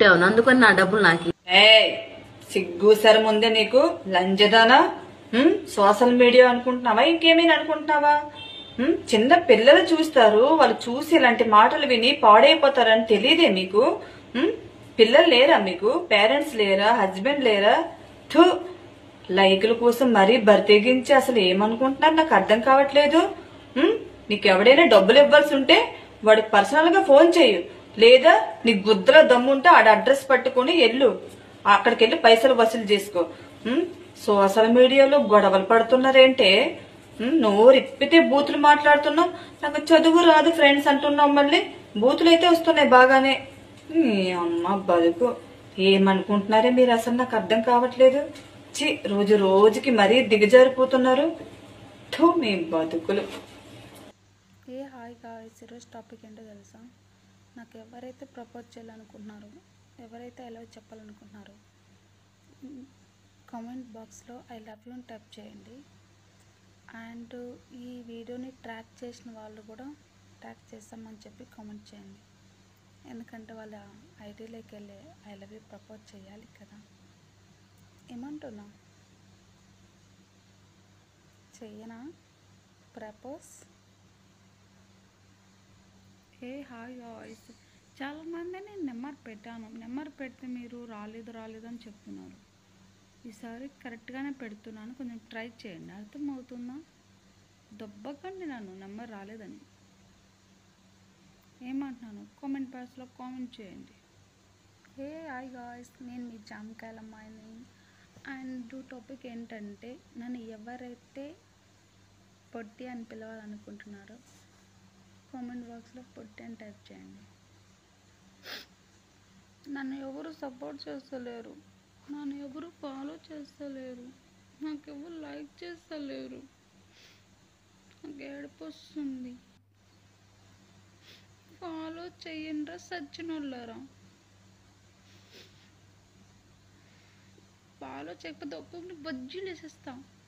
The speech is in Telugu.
చెప్పావు, అందుకని నా డబ్బులు నాకు. ఏ సిగ్గు సరే ముందే నీకు లంజదానా. సోషల్ మీడియా అనుకుంటున్నావా, ఇంకేమైనా అనుకుంటున్నావా? చిన్న పిల్లలు చూస్తారు, వాళ్ళు చూసి ఇలాంటి మాటలు విని పాడైపోతారని తెలియదే మీకు? పిల్లలు లేరా మీకు? పేరెంట్స్ లేరా? హస్బెండ్ లేరా? థూ, లైకుల కోసం మరీ బరితెగించి అసలు ఏమనుకుంటున్నారు నాకు అర్థం కావట్లేదు. నీకు ఎవడైనా డబ్బులు ఇవ్వాల్సి ఉంటే వాడికి పర్సనల్ గా ఫోన్ చేయు, లేదా నీ గుద్దలో దమ్ముంటే ఆడ అడ్రస్ పట్టుకుని ఎల్లు, అక్కడికి వెళ్ళి పైసలు వసూలు చేసుకో. సోషల్ మీడియాలో గొడవలు పడుతున్నారేంటే? నోరు ఇప్పితే బూతులు మాట్లాడుతున్నావు. నాకు చదువు రాదు ఫ్రెండ్స్ అంటున్నావు, మళ్ళీ బూతులు అయితే వస్తున్నాయి బాగానే. అమ్మ బతుకు, ఏమనుకుంటున్నారే మీరు అసలు నాకు అర్థం కావట్లేదు. చి, రోజు రోజుకి మరీ దిగజారిపోతున్నారు. థూ, మీ బతుకులు. హాయ్ గాయ్స్, ఈరోజు టాపిక్ ఏంటో తెలుసా? నాకు ఎవరైతే ప్రపోజ్ చేయాలనుకుంటున్నారో, ఎవరైతే ఎలా చెప్పాలనుకుంటున్నారో కామెంట్ బాక్స్లో ఐ లవ్ యూ అని టైప్ చేయండి. అండ్ ఈ వీడియోని ట్రాక్ చేసిన వాళ్ళు కూడా ట్రాక్ చేస్తామని చెప్పి కామెంట్ చేయండి. ఎందుకంటే వాళ్ళ ఐడీలోకి వెళ్ళి ఐ లవ్ యూ ప్రపోజ్ చేయాలి కదా. ఏమంటున్నా? చెయ్యనా ప్రపోజ్? హాయ్ గాయ్స్, చాలామంది నేను నెంబర్ పెట్టాను, నెంబర్ పెడితే మీరు రాలేదు అని చెప్తున్నారు. ఈసారి కరెక్ట్గానే పెడుతున్నాను, కొంచెం ట్రై చేయండి. అర్థమవుతుందా? దొబ్బకండి నన్ను నెంబర్ రాలేదని. ఏమంటున్నాను కామెంట్ బాక్స్లో కామెంట్ చేయండి. హాయ్ గాయ్స్, నేను మీ జామకాయల అమ్మాయిని. అండ్ టాపిక్ ఏంటంటే, నన్ను ఎవరైతే పొట్టి అని పిలవాలనుకుంటున్నారో కామెంట్ బాక్స్లో పొట్టి అని టైప్ చేయండి. నన్ను ఎవరు సపోర్ట్ చేస్తలేరు, నన్ను ఎవరు ఫాలో చేస్తలేరు, నాకు ఎవరు లైక్ చేస్తలేరు, నాకు ఏడుపు వస్తుంది. ఫాలో చెయ్యండ్రా సచ్చినోళ్ళరా. ఫాలో చేయకపోతే ఒక్కొక్కటి బజ్జీలు వేసేస్తా.